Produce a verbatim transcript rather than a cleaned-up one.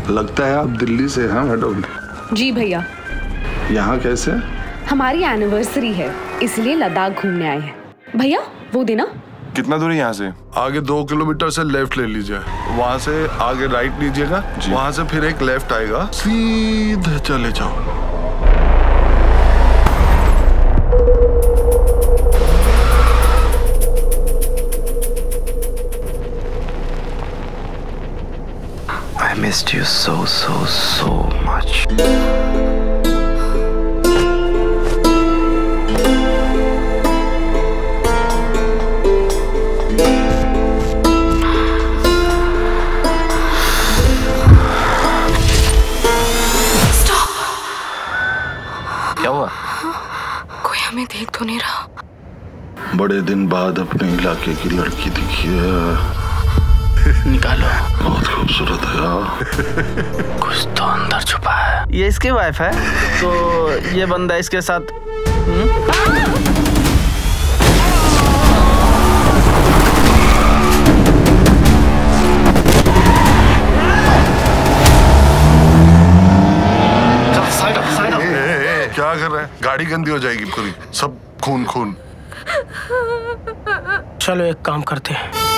लगता है आप दिल्ली से हैं मैडम। जी भैया। यहाँ कैसे? हमारी एनिवर्सरी है इसलिए लद्दाख घूमने आए हैं। भैया वो देना। कितना दूर है यहाँ से? आगे दो किलोमीटर से लेफ्ट ले लीजिए, वहाँ से आगे राइट लीजिएगा, वहाँ से फिर एक लेफ्ट आएगा, सीधे चले जाओ। I missed you so so so much. क्या हुआ? कोई हमें देख तो नहीं रहा? बड़े दिन बाद अपने इलाके की लड़की दिखी है। निकालो। बहुत खूबसूरत है यार। कुछ तो अंदर छुपा है। ये इसकी वाइफ है तो ये बंदा इसके साथ साइड अप, साइड अप। क्या कर रहे हैं? गाड़ी गंदी हो जाएगी पूरी, सब खून खून। चलो एक काम करते हैं।